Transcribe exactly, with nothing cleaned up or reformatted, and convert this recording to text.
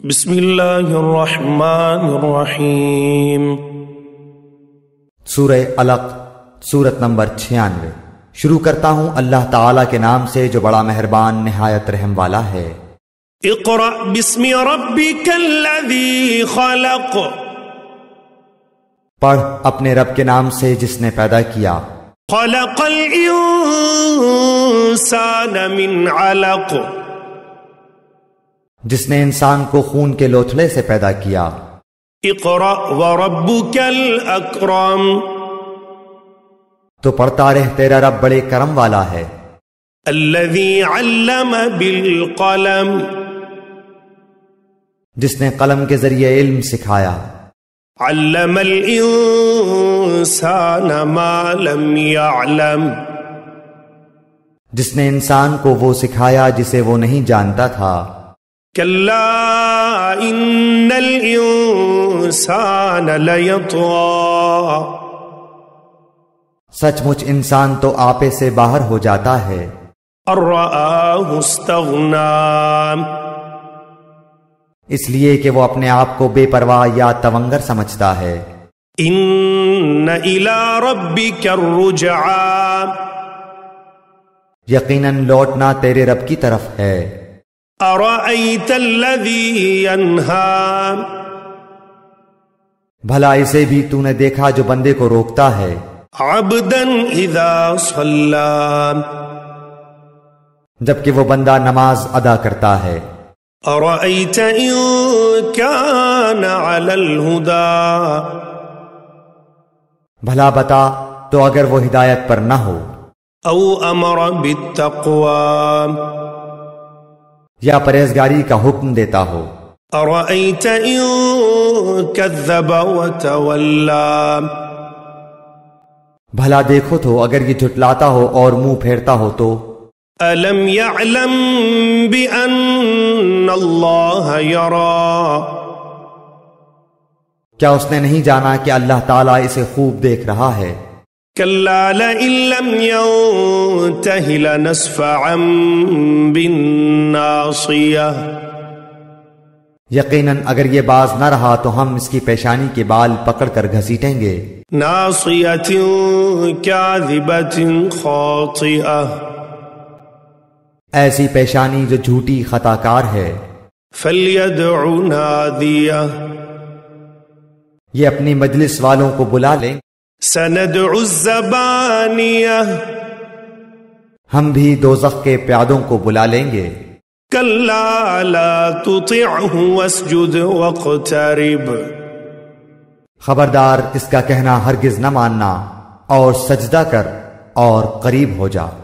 بسم اللہ الرحمن الرحیم۔ سورہ علق، سورت نمبر چھیانوے۔ شروع کرتا ہوں اللہ تعالیٰ کے نام سے جو بڑا مہربان نہایت رحم والا ہے۔ اقرأ بسم ربک الذی خلق، پڑھ اپنے رب کے نام سے جس نے پیدا کیا۔ خلق الانسان من علق، جس نے انسان کو خون کے لوتھڑے سے پیدا کیا۔ اقرأ وربک الاکرم، تو پڑھتا رہ تیرا رب بڑے کرم والا ہے۔ الذی علم بالقلم، جس نے قلم کے ذریعے علم سکھایا۔ علم الانسان ما لم يعلم، جس نے انسان کو وہ سکھایا جسے وہ نہیں جانتا تھا۔ کلا ان الانسان لیطغی، سچ مچ انسان تو آپے سے باہر ہو جاتا ہے۔ ان رآہ استغنی، اس لیے کہ وہ اپنے آپ کو بے پرواہ یا تونگر سمجھتا ہے۔ ان الی ربک الرجعی، یقیناً لوٹنا تیرے رب کی طرف ہے۔ ارأیت الذی ینہی، بھلا اسے بھی تو نے دیکھا جو بندے کو روکتا ہے۔ عبدا اذا صلی، جبکہ وہ بندہ نماز ادا کرتا ہے۔ ارأیت ان کان علی الہدی، بھلا بتا تو اگر وہ ہدایت پر نہ ہو۔ او امر بالتقوی، یا پرہیزگاری کا حکم دیتا ہو۔ ارأیت ان کذب وتولی، بھلا دیکھو تو اگر یہ جھٹلاتا ہو اور منہ پھیرتا ہو تو۔ الم یعلم بان اللہ یری، کیا اس نے نہیں جانا کہ اللہ تعالیٰ اسے خوب دیکھ رہا ہے۔ کلا لئن لم ینتہ لنسفعا بالناصیہ، یقیناً اگر یہ باز نہ رہا تو ہم اس کی پیشانی کے بال پکڑ کر گھسیٹیں گے۔ ناصیۃ کاذبۃ خاطئہ، ایسی پیشانی جو جھوٹی خطا کار ہے۔ فلیدع نادیہ، یہ اپنی مجلس والوں کو بلا لیں۔ سندع الزبانیہ، ہم بھی دوزخ کے پیادوں کو بلا لیں گے۔ کلا لا تطعہ واسجد واقترب، خبردار اس کا کہنا ہرگز نہ ماننا، اور سجدہ کر اور قریب ہو جا۔